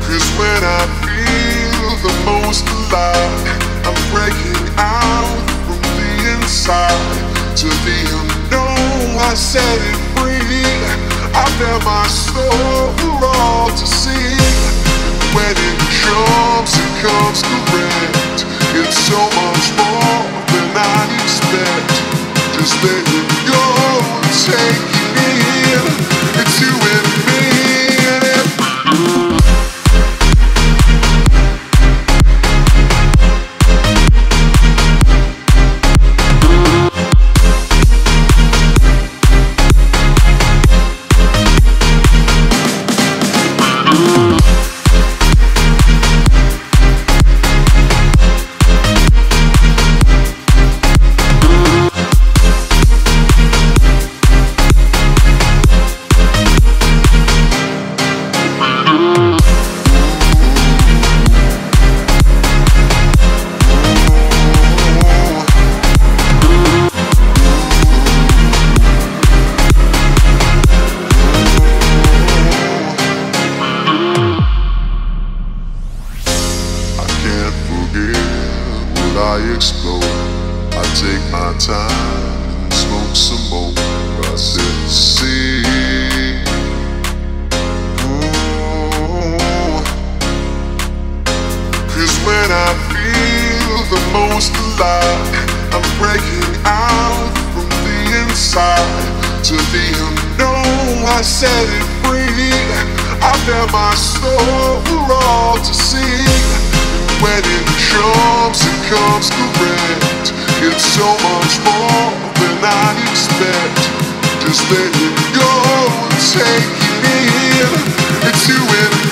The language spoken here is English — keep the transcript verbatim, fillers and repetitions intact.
'Cause when I feel the most alive, I'm breaking out from the inside to the unknown. I set it free. I bear my soul for all to see. When it comes, it comes correct. It's so much more than I expect. Just let it go and take it in. It's you and me and everything. I explode. I take my time and smoke some more. I set the scene. Ooh. 'Cause when I feel the most alive, I'm breaking out from the inside to the unknown. I set it free. I bear my soul for all to see. When it comes, it comes correct. It's so much more than I expect. Just let it go and take it in. It's you and me.